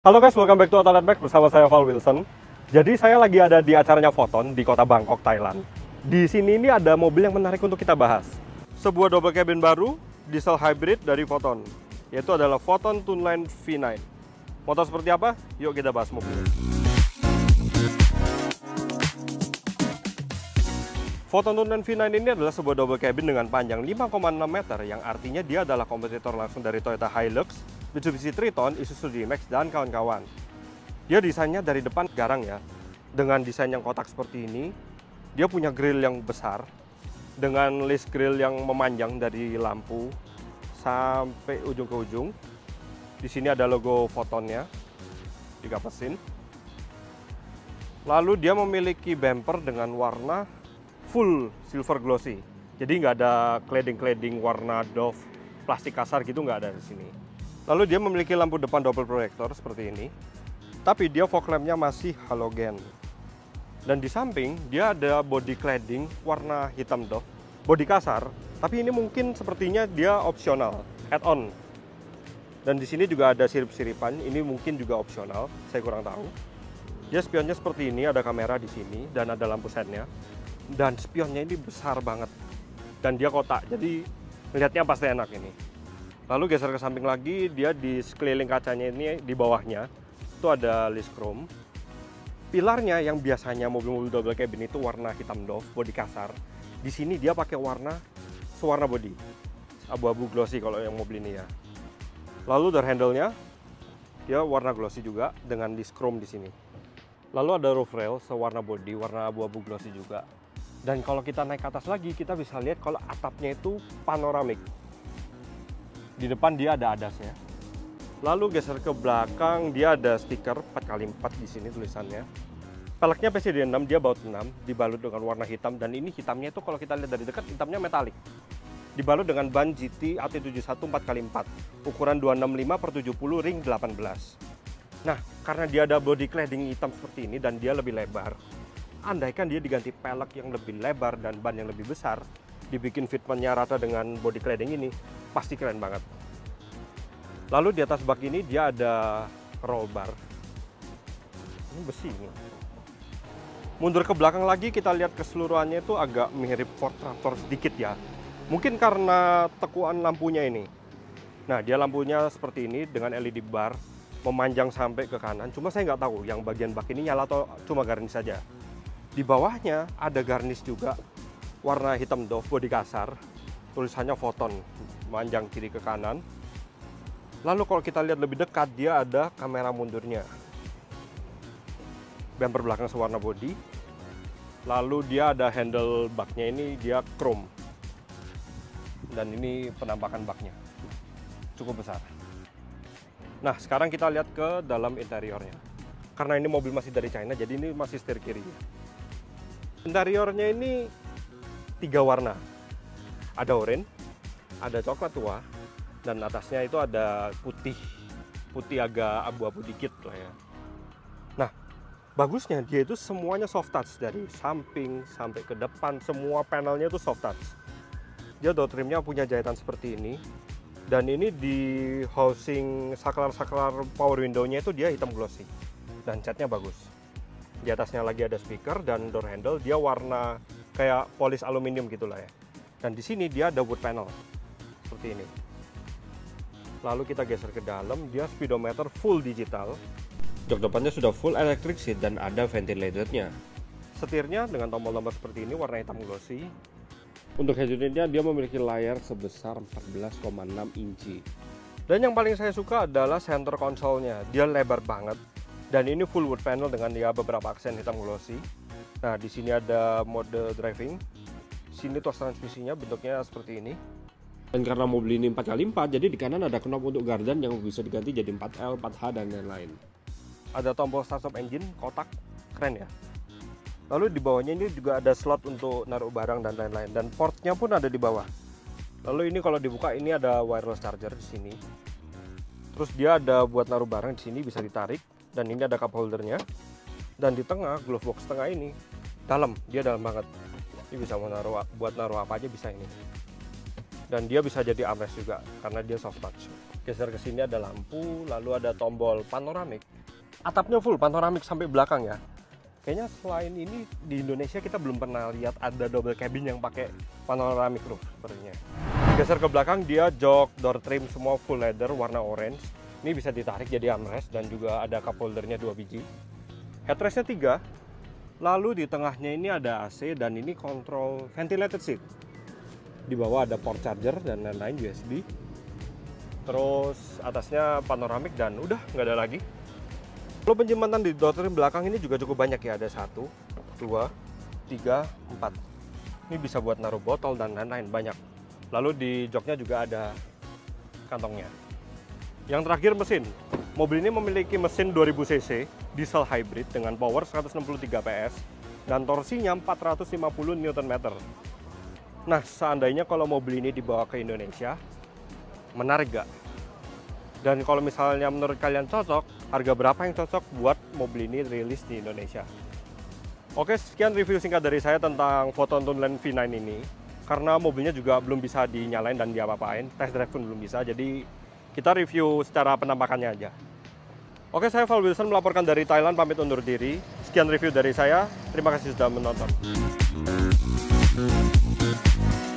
Halo guys, welcome back to Autolet Bike bersama saya Val Wilson. Jadi saya lagi ada di acaranya Foton di kota Bangkok, Thailand. Di sini ini ada mobil yang menarik untuk kita bahas. Sebuah double cabin baru, diesel hybrid dari Foton, yaitu adalah Foton Tunline V9. Motor seperti apa? Yuk kita bahas mobil. Foton Tunline V9 ini adalah sebuah double cabin dengan panjang 5,6 meter, yang artinya dia adalah kompetitor langsung dari Toyota Hilux, Mitsubishi Triton, Isuzu D-Max, dan kawan-kawan. Dia desainnya dari depan garang ya, dengan desain yang kotak seperti ini. Dia punya grill yang besar, dengan list grill yang memanjang dari lampu sampai ujung ke ujung. Di sini ada logo Fotonnya, dikapesin. Lalu dia memiliki bumper dengan warna full silver glossy. Jadi nggak ada cladding-cladding warna doff, plastik kasar gitu nggak ada di sini. Lalu dia memiliki lampu depan double proyektor seperti ini. Tapi dia fog lampnya masih halogen. Dan di samping dia ada body cladding warna hitam doff, body kasar. Tapi ini mungkin sepertinya dia opsional, add-on. Dan di sini juga ada sirip-siripan, ini mungkin juga opsional, saya kurang tahu. Dia spionnya seperti ini, ada kamera di sini dan ada lampu setnya. Dan spionnya ini besar banget. Dan dia kotak, jadi melihatnya pasti enak ini. Lalu geser ke samping lagi, dia di sekeliling kacanya ini di bawahnya itu ada list chrome. Pilarnya yang biasanya mobil-mobil double cabin itu warna hitam doff, body kasar. Di sini dia pakai warna sewarna body, abu-abu glossy kalau yang mobil ini ya. Lalu door handle-nya dia warna glossy juga dengan list chrome di sini. Lalu ada roof rail sewarna body, warna abu-abu glossy juga. Dan kalau kita naik ke atas lagi, kita bisa lihat kalau atapnya itu panoramik. Di depan dia ada adasnya. Lalu geser ke belakang, dia ada stiker 4x4 di sini tulisannya. Peleknya PCD6, dia baut 6, dibalut dengan warna hitam. Dan ini hitamnya itu kalau kita lihat dari dekat, hitamnya metalik. Dibalut dengan ban GT AT71 4x4, ukuran 265/70 ring 18. Nah, karena dia ada body cladding hitam seperti ini dan dia lebih lebar, andaikan dia diganti pelek yang lebih lebar dan ban yang lebih besar, dibikin fitmentnya rata dengan body cladding ini, pasti keren banget. Lalu di atas bak ini dia ada roll bar. Ini besi ini. Mundur ke belakang lagi, kita lihat keseluruhannya itu agak mirip Ford Raptor sedikit ya. Mungkin karena tekuan lampunya ini. Nah, dia lampunya seperti ini dengan LED bar, memanjang sampai ke kanan. Cuma saya nggak tahu yang bagian bak ini nyala atau cuma garnish saja. Di bawahnya ada garnish juga, warna hitam doff, body kasar, tulisannya Foton, manjang kiri ke kanan. Lalu kalau kita lihat lebih dekat, dia ada kamera mundurnya. Bumper belakang sewarna body. Lalu dia ada handle baknya ini, dia chrome. Dan ini penampakan baknya, cukup besar. Nah, sekarang kita lihat ke dalam interiornya. Karena ini mobil masih dari China, jadi ini masih setir kiri. Interiornya ini 3 warna. Ada oranye, ada coklat tua, dan atasnya itu ada putih. Putih agak abu-abu dikit lah ya. Nah, bagusnya dia itu semuanya soft touch. Dari samping sampai ke depan, semua panelnya itu soft touch. Dia door trimnya punya jahitan seperti ini. Dan ini di housing saklar-saklar power window-nya itu dia hitam glossy. Dan catnya bagus. Di atasnya lagi ada speaker dan door handle, dia warna kayak polis aluminium gitulah ya. Dan di sini dia ada wood panel seperti ini. Lalu kita geser ke dalam, dia speedometer full digital. Jok depannya sudah full electric seat dan ada ventilatornya. Setirnya dengan tombol nomor seperti ini, warna hitam glossy. Untuk head unitnya dia memiliki layar sebesar 14,6 inci. Dan yang paling saya suka adalah center console-nya. Dia lebar banget. Dan ini full wood panel dengan ya beberapa aksen hitam glossy. Nah, di sini ada mode driving. Sini tuas transmisinya bentuknya seperti ini. Dan karena mobil ini 4x4, jadi di kanan ada knob untuk gardan yang bisa diganti jadi 4L, 4H, dan lain-lain. Ada tombol start stop engine, kotak, keren ya. Lalu di bawahnya ini juga ada slot untuk naruh barang dan lain-lain. Dan portnya pun ada di bawah. Lalu ini kalau dibuka, ini ada wireless charger di sini. Terus dia ada buat naruh barang di sini, bisa ditarik. Dan ini ada cup holdernya. Dan di tengah, glove box tengah ini, dalam, dia dalam banget. Ini bisa buat naruh apa aja bisa ini. Dan dia bisa jadi armrest juga karena dia soft touch. Geser ke sini ada lampu, lalu ada tombol panoramik. Atapnya full panoramik sampai belakang ya. Kayaknya selain ini di Indonesia kita belum pernah lihat ada double cabin yang pakai panoramic roof sepertinya. Geser ke belakang, dia jok door trim semua full leather warna orange. Ini bisa ditarik jadi armrest dan juga ada cup holdernya 2 biji. Headrestnya 3. Lalu di tengahnya ini ada AC dan ini kontrol ventilated seat. Di bawah ada port charger dan lain-lain USB. Terus atasnya panoramik dan udah nggak ada lagi. Kalau penyimpanan di door trim belakang ini juga cukup banyak ya, ada 1, 2, 3, 4. Ini bisa buat naruh botol dan lain-lain, banyak. Lalu di joknya juga ada kantongnya. Yang terakhir mesin. Mobil ini memiliki mesin 2000 cc, diesel hybrid dengan power 163 PS dan torsinya 450 Nm. Nah, seandainya kalau mobil ini dibawa ke Indonesia, menarik gak? Dan kalau misalnya menurut kalian cocok, harga berapa yang cocok buat mobil ini rilis di Indonesia? Oke, sekian review singkat dari saya tentang Photon Toneland V9 ini. Karena mobilnya juga belum bisa dinyalain dan diapa-apain, test drive pun belum bisa, jadi kita review secara penampakannya aja. Oke, saya Val Wilson melaporkan dari Thailand, pamit undur diri. Sekian review dari saya, terima kasih sudah menonton.